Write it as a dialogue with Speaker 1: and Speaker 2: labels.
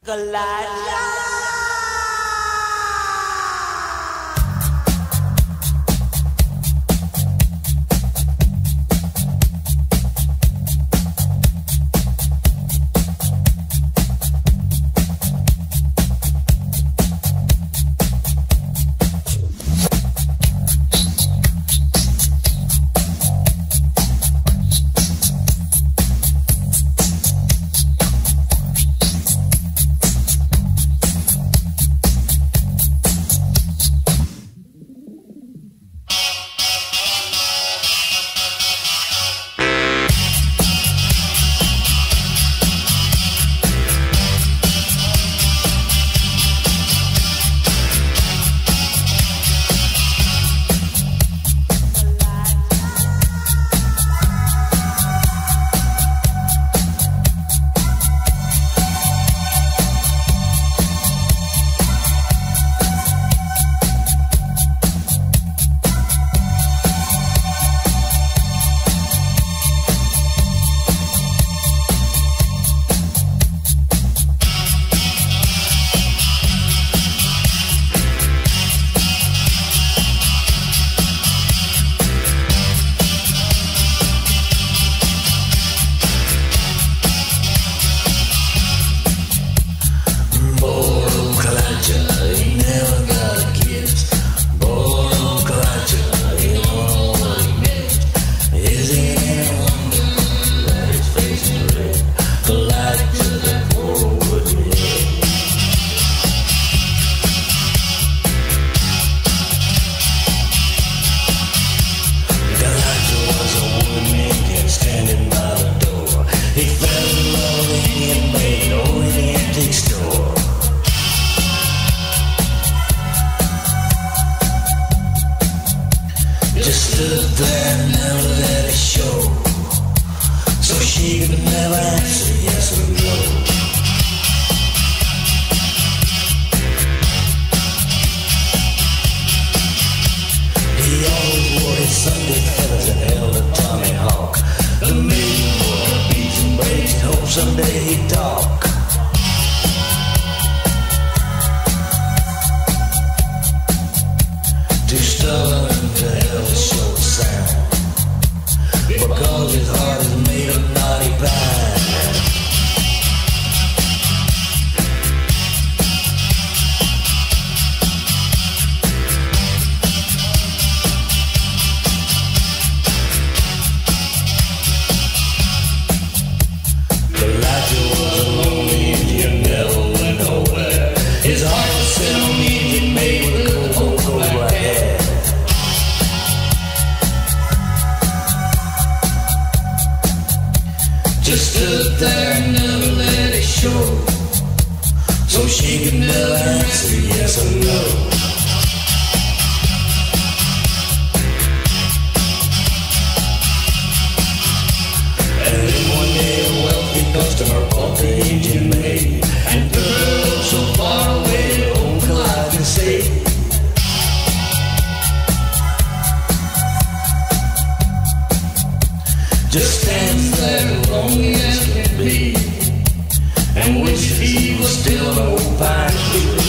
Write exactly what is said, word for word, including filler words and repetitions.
Speaker 1: Kaw Liga. Just stood there and never let it show, so she could never answer yes or no. He always wore his Sunday feathers and held a Tommy Hawk. The maiden wore her beads and braids and hoped someday he'd talk. Too stubborn to help the short sound, because his heart is made of naughty pine. The Elijah was a lonely Indian, never went nowhere. His heart was set on the Indian maid with a cold, cold black hair. Just stood there and never let it show, so she could never answer yes or no. And then one day a wealthy customer bought the Indian maid, and the girl so far away old Kaw Liga say. Just stands there lonely as can be, and wishes he was still an old pine tree.